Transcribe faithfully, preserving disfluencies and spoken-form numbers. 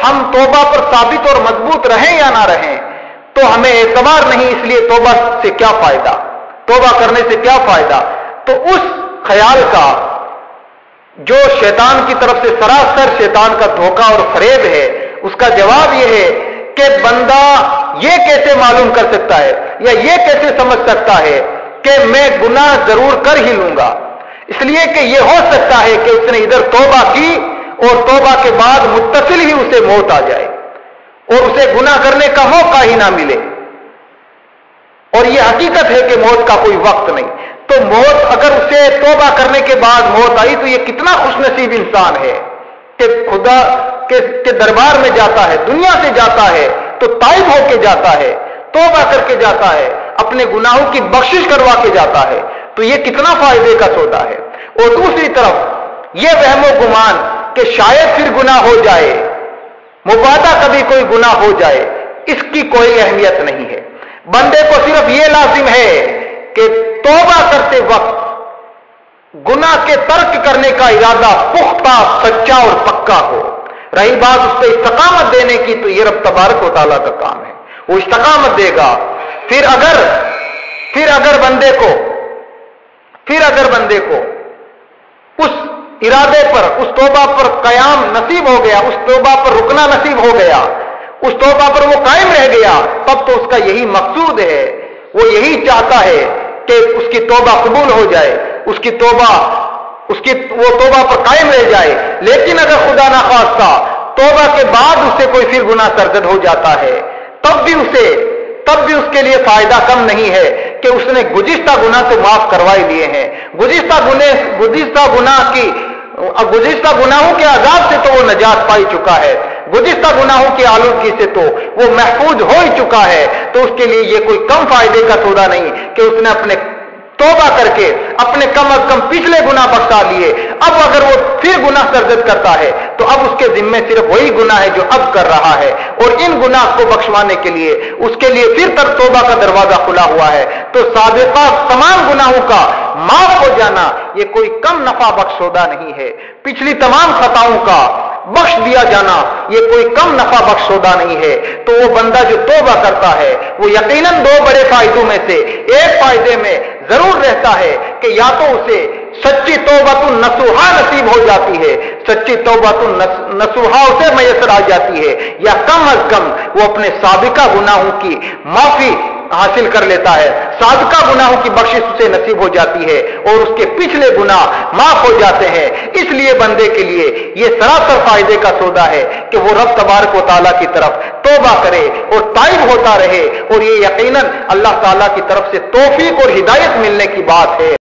ہم توبہ پر ثابت اور مضبوط رہیں یا نہ رہیں تو ہمیں اعتبار نہیں، اس لیے توبہ سے کیا فائدہ، توبہ کرنے سے کیا فائدہ۔ تو اس خیال کا جو شیطان کی طرف سے سراسر شیطان کا دھوکہ اور فریب ہے، اس کا جواب یہ ہے کہ بندہ یہ کیسے معلوم کر سکتا ہے یا یہ کیسے سمجھ سکتا ہے کہ میں گناہ ضرور کر ہی لوں گا، اس لیے کہ یہ ہو سکتا ہے کہ اس نے ادھر توبہ کی اور توبہ کے بعد متصل ہی اسے موت آ جائے اور اسے گناہ کرنے کا موقع ہی نہ ملے، اور یہ حقیقت ہے کہ موت کا کوئی وقت نہیں۔ تو موت اگر اسے توبہ کرنے کے بعد موت آئی تو یہ کتنا خوش نصیب انسان ہے کہ خدا کے دربار میں جاتا ہے، دنیا سے جاتا ہے تو تائب ہو کے جاتا ہے، توبہ کر کے جاتا ہے، اپنے گناہوں کی بخشش کروا کے جاتا ہے، تو یہ کتنا فائدے کا سودا ہے۔ اور دوسری طرف یہ وہم و گمان کہ شاید پھر گناہ ہو جائے، مبادا کبھی کوئی گناہ ہو جائے، اس کی کوئی اہمیت نہیں ہے۔ بندے کو صرف یہ لازم ہے کہ توبہ کرتے وقت گناہ کے ترک کرنے کا ارادہ پختہ، سچا اور پکا ہو۔ رہی بات اس پہ استقامت دینے کی تو یہ رب تبارک و تعالیٰ کا کام ہے، وہ استقامت دے گا۔ پھر اگر پھر اگر بندے کو پھر اگر بندے کو اس ارادے پر، اس توبہ پر قیام نصیب ہو گیا، اس توبہ پر رکنا نصیب ہو گیا، اس توبہ پر وہ قائم رہ گیا، تب تو اس کا یہی مقصود ہے، وہ یہی چاہتا ہے کہ اس کی توبہ قبول ہو جائے، اس کی توبہ اس کی وہ توبہ پر قائم رہ جائے۔ لیکن اگر خدا نخواستہ توبہ کے بعد اس سے کوئی پھر گناہ سرزد ہو جاتا ہے، تب بھی اسے تب بھی اس کے لیے فائدہ کم نہیں ہے کہ اس نے گزشتہ گناہ تو معاف کروائے لیے ہیں، گزشتہ گناہ گزشتہ گناہ کی گزشتہ گناہوں کے عذاب سے تو وہ نجات پائی چکا ہے، گزشتہ گناہوں کی آلودگی سے تو وہ محفوظ ہو ہی چکا ہے۔ تو اس کے لیے یہ کوئی کم فائدے کا سودا نہیں کہ اس نے اپنے توبہ کر کے اپنے کم از کم پچھلے گناہ بخشا لیے، اب اگر وہ پھر گناہ سرزد کرتا ہے تو اب اس کے ذمے صرف وہی گناہ ہے جو اب کر رہا ہے، اور ان گناہ کو بخشوانے کے لیے اس کے لیے پھر تر توبہ کا دروازہ کھلا ہوا ہے۔ تو سابقہ تمام گناہوں کا معاف ہو جانا یہ کوئی کم نفع بخش سودا نہیں ہے، پچھلی تمام خطاؤں کا بخش دیا جانا یہ کوئی کم نفع بخش سودا نہیں ہے۔ تو وہ بندہ جو توبہ کرتا ہے وہ یقیناً دو بڑے فائدوں میں سے ایک فائدے میں ضرور رہتا ہے کہ یا تو اسے سچی توبۃ النصوحہ نصیب ہو جاتی ہے، سچی توبۃ النصوحہ اسے میسر آ جاتی ہے، یا کم از کم وہ اپنے سابقہ گناہوں کی معافی حاصل کر لیتا ہے، سابقہ گناہوں کی بخشش اسے نصیب ہو جاتی ہے اور اس کے پچھلے گناہ معاف ہو جاتے ہیں۔ اس لیے بندے کے لیے یہ سراسر فائدے کا سودا ہے کہ وہ رب تبارک و تعالیٰ کی طرف توبہ کرے اور تائب ہوتا رہے، اور یہ یقیناً اللہ تعالیٰ کی طرف سے توفیق اور ہدایت ملنے کی بات ہے۔